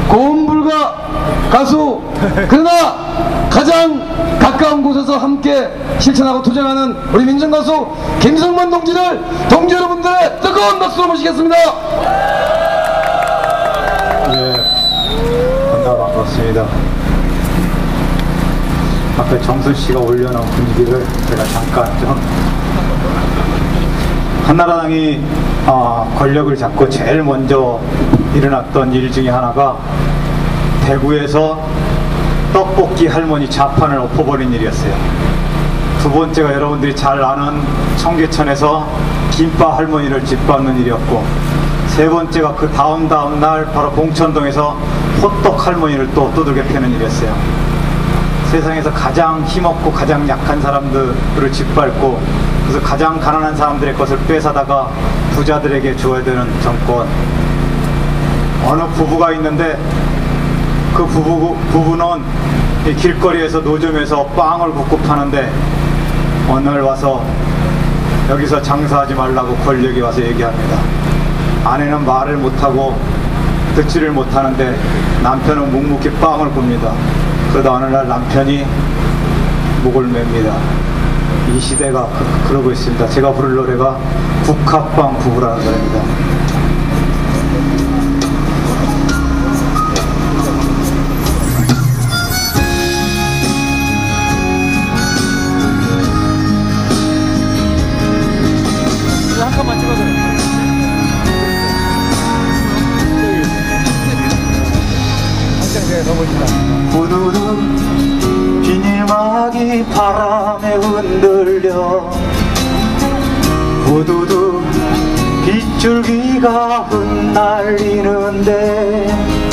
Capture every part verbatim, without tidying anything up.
고음불가 가수, 그러나 가장 가까운 곳에서 함께 실천하고 투쟁하는 우리 민중가수 김성만 동지를 동지 여러분들의 뜨거운 박수로 모시겠습니다. 네, 반가 반갑습니다. 앞에 정순씨가 올려놓은 분위기를 제가 잠깐 좀 한나라당이 어, 권력을 잡고 제일 먼저 일어났던 일 중에 하나가 대구에서 떡볶이 할머니 좌판을 엎어버린 일이었어요. 두 번째가 여러분들이 잘 아는 청계천에서 김밥 할머니를 짓밟는 일이었고, 세 번째가 그 다음 다음 날 바로 봉천동에서 호떡 할머니를 또 두들겨 패는 일이었어요. 세상에서 가장 힘없고 가장 약한 사람들을 짓밟고, 그래서 가장 가난한 사람들의 것을 뺏어다가 부자들에게 줘야 되는 정권. 어느 부부가 있는데 그 부부, 부부는 이 길거리에서 노점에서 빵을 굽고 파는데 어느 날 와서 여기서 장사하지 말라고 권력이 와서 얘기합니다. 아내는 말을 못하고 듣지를 못하는데 남편은 묵묵히 빵을 굽니다. 그러다 어느 날 남편이 목을 맵니다. 이 시대가 그, 그러고 있습니다. 제가 부를 노래가 국화빵 부부라는 노래입니다. 잠깐만 찍어줘요. 후두둑 비닐막이 바람에 흔들려, 후두둑 빗줄기가 흩날리는데,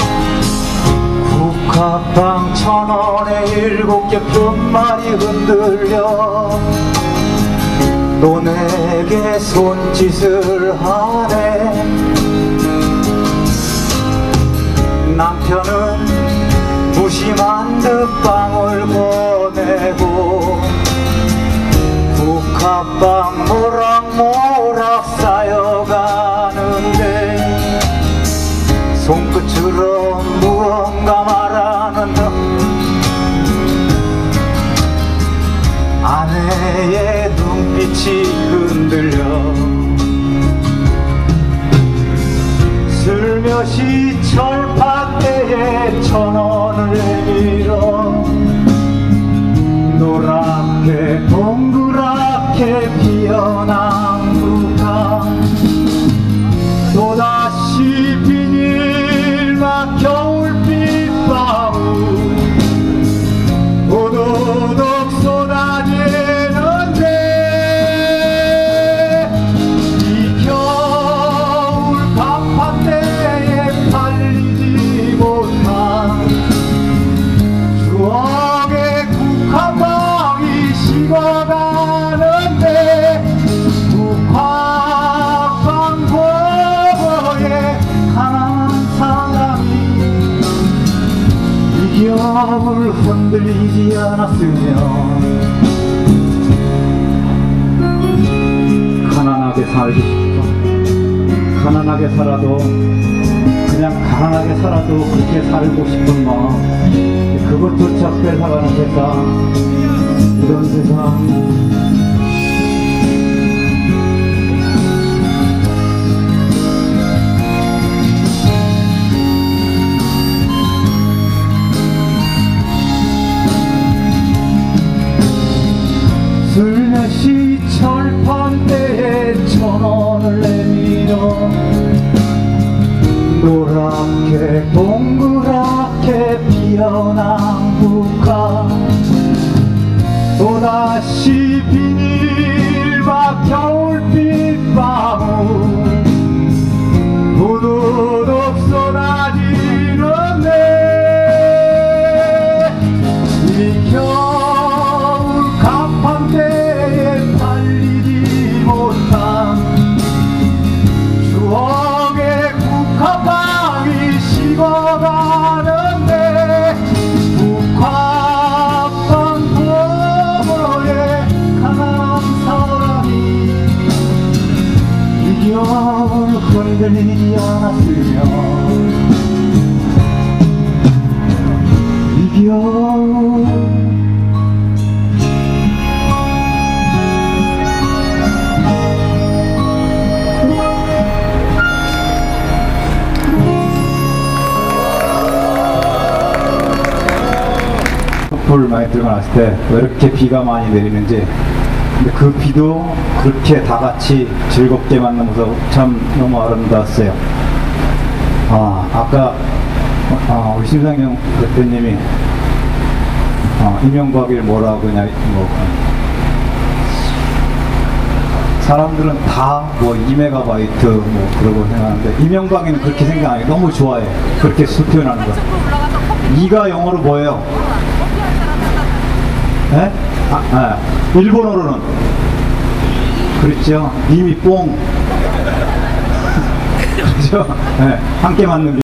국화빵 천 원에 일곱 개 편말이 흔들려 또 내게 손짓을 하네. 남편은 무심한 듯 빵을 보내고 국화빵 모락모락 쌓여가는데, 손끝으로 무언가 말하는 듯 아내의 눈빛이 흔들려 슬며시 철판대에 천 원을 내밀어 노랗게 동그랗게 피어난 국화, 또다시 비닐막 겨울빛 방울 오도독 쏟아지는데, 이 겨울 간판대에 팔리지 못한 추억의 국화빵이 식어가는데, 국화빵 보고에 가난한 사람이 이 겨울 흔들리지 않았으면 가난하게 살고 싶어. 가난하게 살아도 그냥 가난하게 살아도 그렇게 살고 싶은 마음, 그것조차 뺏어가는 세상, 이런 세상. 슬며시 철판대에 천 원을 내밀어 노랗게 동그랗게 피어난 국화, 또다시 비닐박 겨울빛 방울 후두둑 쏟아지는데, 이 겨울 간판대에 팔리지 못한 추억의 국화빵이 식어가는데, 국화빵 보고에 가난한 사람이 이 겨울 흔들리지 않았으면 불 많이 들어갔을 때 왜 이렇게 비가 많이 내리는지, 근데 그 비도 그렇게 다 같이 즐겁게 맞는 모습 참 너무 아름다웠어요. 아, 아까 아, 우리 심상영 대표님이 어, 이명박을 뭐라고 그냥 뭐 사람들은 다 뭐 이 메가바이트 뭐 그러고 생각하는데 이명박이는 그렇게 생각 안 해요. 너무 좋아해. 그렇게 표현하는 거. 이가 영어로 뭐예요? 네? 아, 아, 일본어로는 그렇죠. 이미 뽕. 그렇죠. 네, 함께 맞는